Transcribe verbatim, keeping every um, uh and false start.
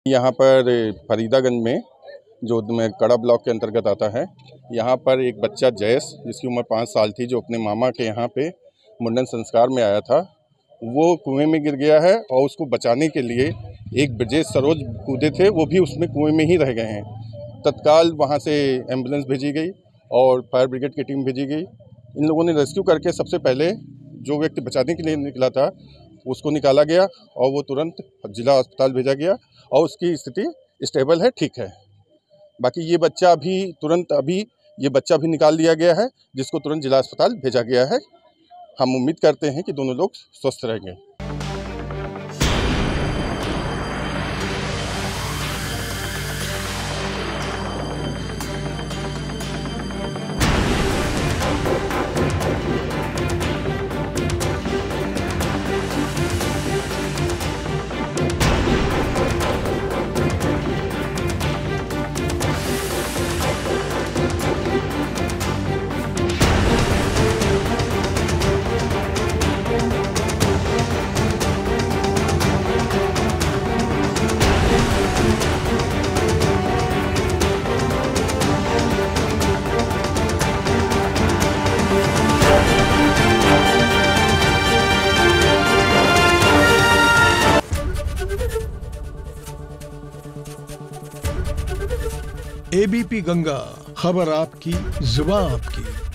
यहाँ पर फरीदागंज में, जो में कड़ा ब्लॉक के अंतर्गत आता है, यहाँ पर एक बच्चा जयेश, जिसकी उम्र पाँच साल थी, जो अपने मामा के यहाँ पे मुंडन संस्कार में आया था, वो कुएं में गिर गया है और उसको बचाने के लिए एक ब्रजेश सरोज कूदे थे, वो भी उसमें कुएं में ही रह गए हैं। तत्काल वहाँ से एम्बुलेंस भेजी गई और फायर ब्रिगेड की टीम भेजी गई। इन लोगों ने रेस्क्यू करके सबसे पहले जो व्यक्ति बचाने के लिए निकला था उसको निकाला गया और वो तुरंत जिला अस्पताल भेजा गया और उसकी स्थिति स्टेबल है, ठीक है। बाकी ये बच्चा भी तुरंत अभी ये बच्चा भी निकाल लिया गया है, जिसको तुरंत जिला अस्पताल भेजा गया है। हम उम्मीद करते हैं कि दोनों लोग स्वस्थ रहेंगे। एबीपी गंगा, खबर आपकी, जुबान आपकी।